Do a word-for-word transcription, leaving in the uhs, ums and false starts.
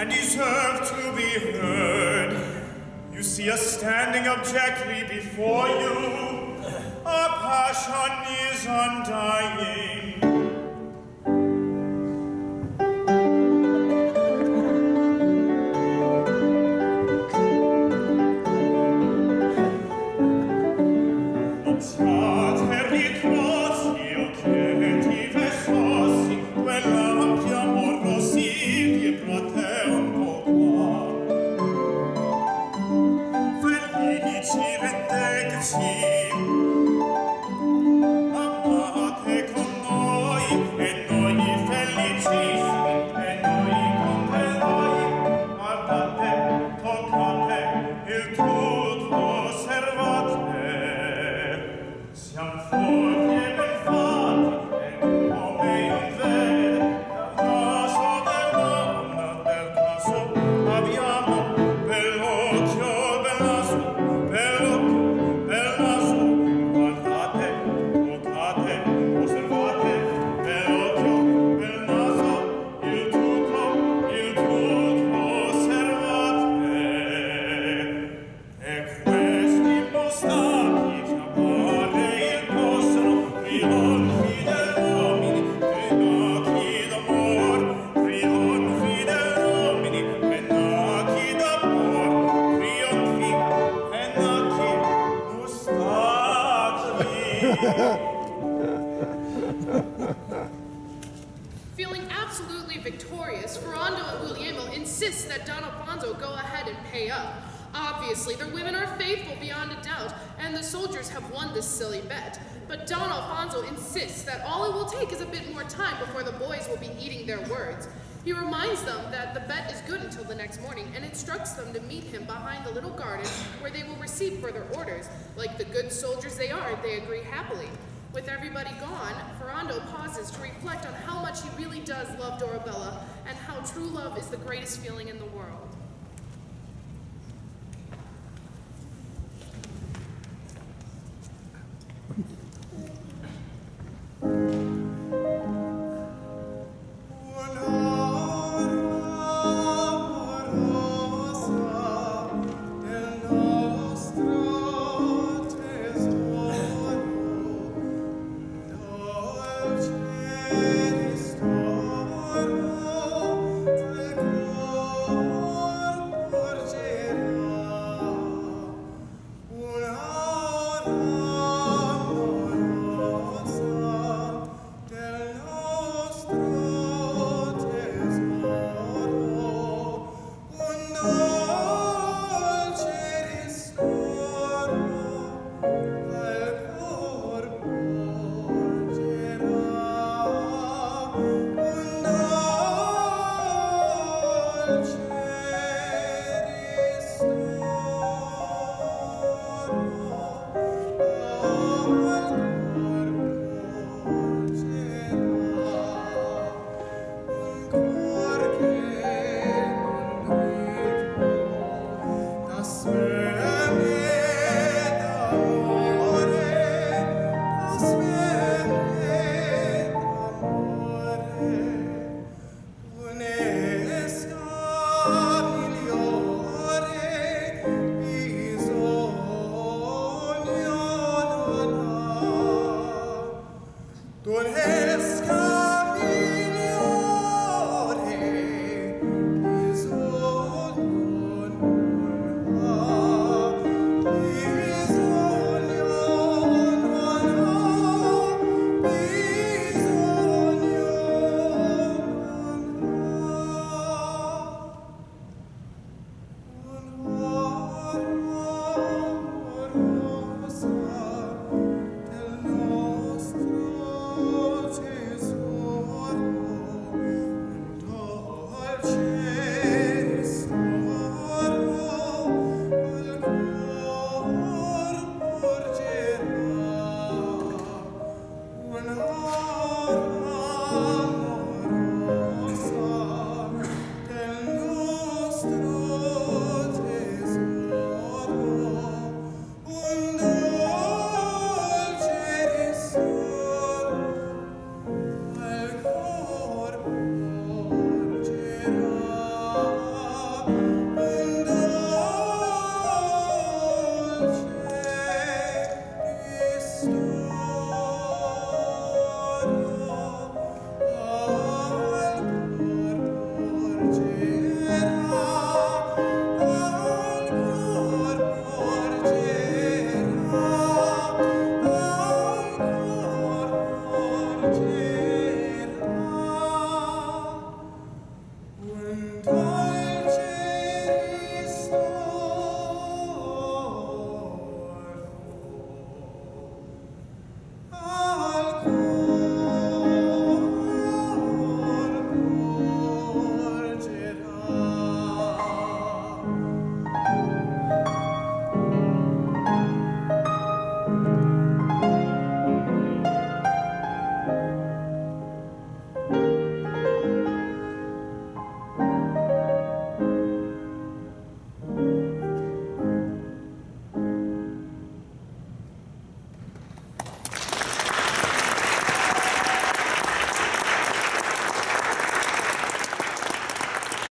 and deserve to be heard. You see us standing abjectly before you. Our passion is undying. Feeling absolutely victorious, Ferrando and Guglielmo insist that Don Alfonso go ahead and pay up. Obviously, their women are faithful beyond a doubt, and the soldiers have won this silly bet. But Don Alfonso insists that all it will take is a bit more time before the boys will be eating their words. He reminds them that the bet is good until the next morning and instructs them to meet him behind the little garden where they will receive further orders. Like the good soldiers they are, they agree happily. With everybody gone, Ferrando pauses to reflect on how much he really does love Dorabella and how true love is the greatest feeling in the world.